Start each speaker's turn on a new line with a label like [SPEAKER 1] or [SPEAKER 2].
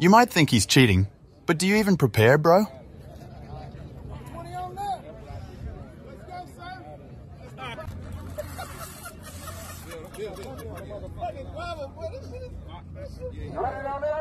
[SPEAKER 1] You might think he's cheating, but do you even prepare, bro?
[SPEAKER 2] 20 on that. Let's go, sir. Motherfucking guava, boy. This shit is...